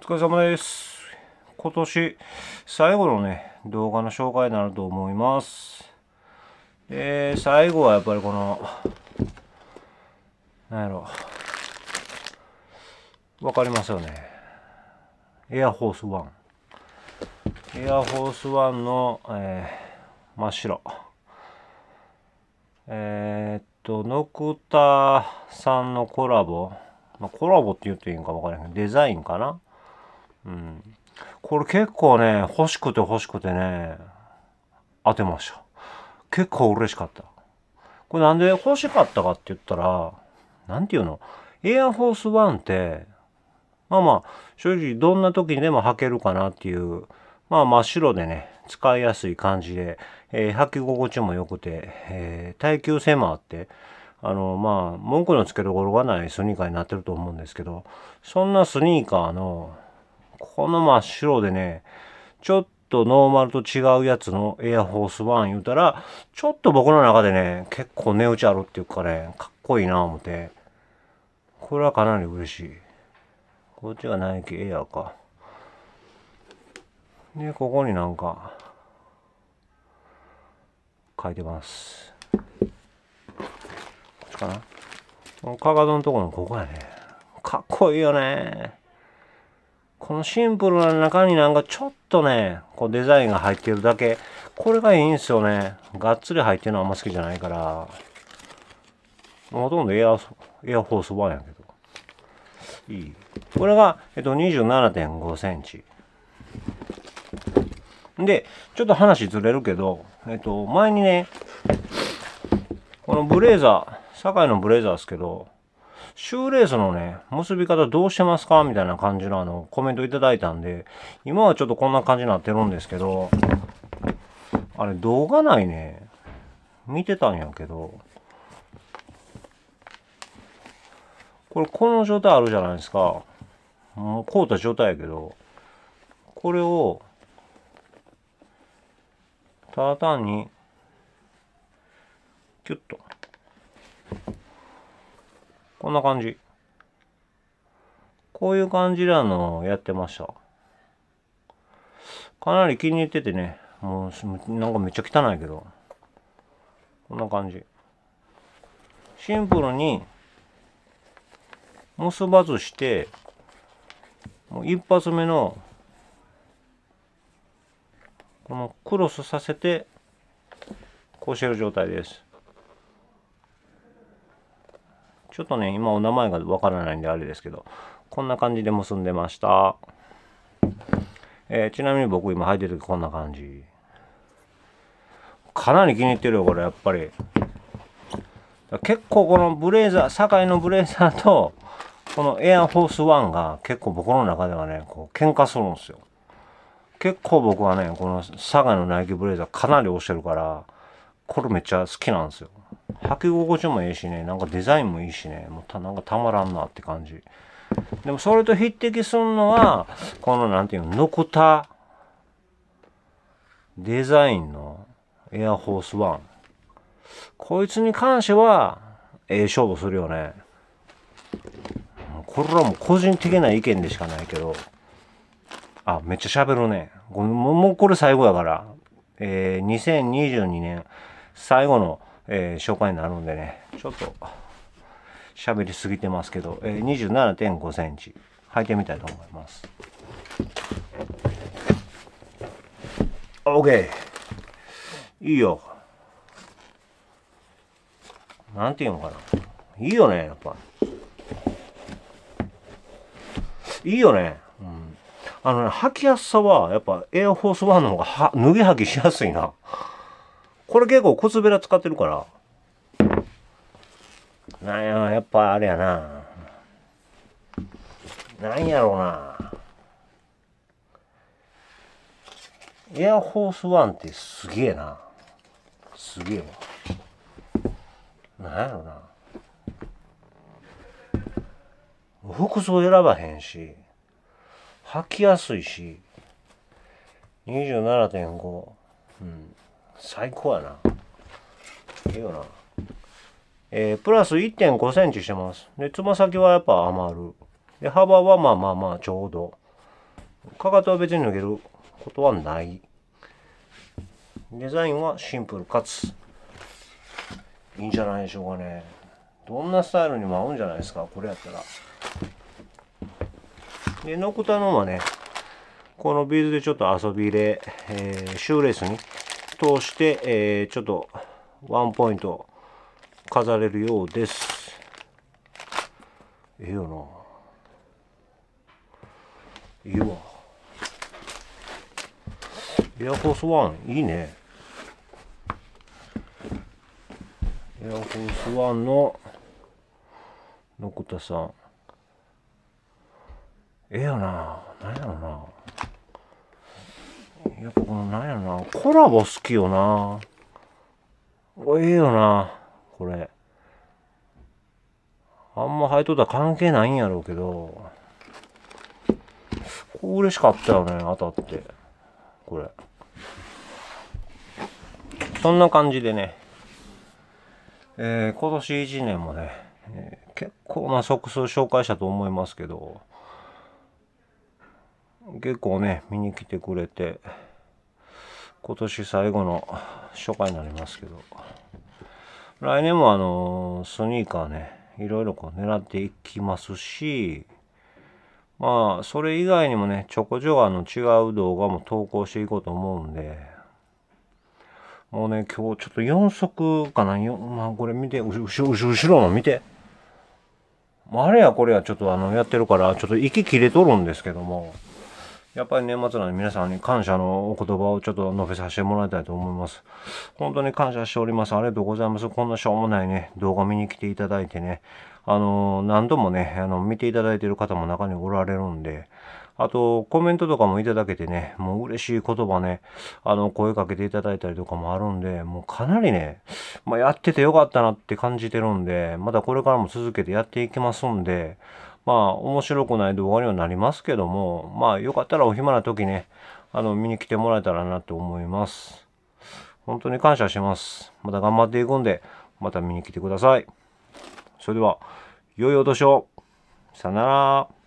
お疲れ様です。今年最後のね、動画の紹介になると思います。最後はやっぱりこの、なんやろ、わかりますよね。エアフォースワン。エアフォースワンの、真っ白。ノクタさんのコラボ。コラボって言っていいんかわからへんけど、デザインかな。これ結構ね、欲しくてね、当てました。結構嬉しかった。これなんで欲しかったかって言ったら、なんていうの、エアフォースワンって、正直どんな時にでも履けるかなっていう、真っ白でね、使いやすい感じで、履き心地も良くて、耐久性もあって、文句のつけどころがないスニーカーになってると思うんですけど、そんなスニーカーの、この真っ白でね、ちょっとノーマルと違うやつのエアフォースワン言うたら、ちょっと僕の中でね、結構値打ちあるっていうかね、かっこいいな思って、これはかなり嬉しい。こっちがナイキエアか。で、ここになんか、書いてます。こっちかな。このかかとのところのここやね。かっこいいよね。このシンプルな中になんかちょっとね、こうデザインが入ってるだけ。これがいいんすよね。がっつり入ってるのはあんま好きじゃないから。ほとんどエアフォース1やけど。いい。これが、27.5 センチ。で、ちょっと話ずれるけど、前にね、このブレーザー、堺のブレーザーですけど、シューレースのね、結び方どうしてますかみたいな感じのコメントいただいたんで、今はちょっとこんな感じになってるんですけど、あれ動画内ね、見てたんやけど、この状態あるじゃないですか。もう凍った状態やけど、これを、ただ単に、キュッと。こんな感じ。こういう感じでやってました。かなり気に入っててね、もうなんかめっちゃ汚いけど、こんな感じ。シンプルに結ばずして、もう一発目のこのクロスさせてこうしてる状態です。ちょっとね、今お名前がわからないんであれですけど、こんな感じで結んでました。ちなみに僕今履いてる時こんな感じ。かなり気に入ってるよ、これやっぱり。結構このブレーザー、堺のブレーザーと、このエアフォースワンが結構僕の中ではね、こう喧嘩するんですよ。結構僕はね、この堺のナイキブレーザーかなり推してるから、これめっちゃ好きなんですよ。履き心地もいいしね、なんかデザインもいいしね、なんかたまらんなって感じ。でもそれと匹敵するのは、このなんていうの、ノクタデザインのエアフォースワン。こいつに関しては、勝負するよね。これはもう個人的な意見でしかないけど、めっちゃ喋るね。もうこれ最後やから、2022年最後の、紹介になるんでね、ちょっと喋りすぎてますけど、27.5 センチ履いてみたいと思います。OK。いいよ。なんていうのかな。いいよね、やっぱ。いいよね。履きやすさは、やっぱエアフォースワンの方が脱ぎ履きしやすいな。これ結構靴べら使ってるから。なんや、やっぱあれやな。なんやろうな。エアフォースワンってすげえな。すげえわ。なんやろな。服装選ばへんし、履きやすいし、27.5。最高やな。いいよな。プラス1.5 センチしてます。で、つま先はやっぱ余る。で、幅はちょうど。 かかとは別に脱げることはない。デザインはシンプルかついいんじゃないでしょうかね。どんなスタイルにも合うんじゃないですか、これやったら。で、ノクタのはね、このビーズでちょっと遊びで、シューレースに通して、ちょっとワンポイント飾れるようです。ええよな。いいわ。エアフォースワン、いいね。エアフォースワンのノクタさん。ええよな。なんやろな。やっぱこのなんやろな。コラボ好きよな。ええよな。これ。あんま履いとったら関係ないんやろうけど。これ嬉しかったよね、当たって。これ。そんな感じでね。今年1年もね、結構な足数紹介したと思いますけど、結構ね、見に来てくれて、今年最後の初回になりますけど、来年もスニーカーね、いろいろこう狙っていきますし、まあ、それ以外にもね、ちょこちょこ違う動画も投稿していこうと思うんで、もうね、今日ちょっと4足かな、まあこれ見て、後ろの見て。あれやこれやちょっとやってるから、ちょっと息切れとるんですけども、やっぱり年末なので皆さんに感謝のお言葉をちょっと述べさせてもらいたいと思います。本当に感謝しております。ありがとうございます。こんなしょうもないね、動画見に来ていただいてね、何度もね、見ていただいている方も中におられるんで、あと、コメントとかもいただけてね、もう嬉しい言葉ね、声かけていただいたりとかもあるんで、もうかなりね、まあ、やっててよかったなって感じてるんで、またこれからも続けてやっていきますんで、まあ、面白くない動画にはなりますけども、まあ、よかったらお暇な時ね、見に来てもらえたらなと思います。本当に感謝します。また頑張っていくんで、また見に来てください。それでは、良いお年を。さよなら。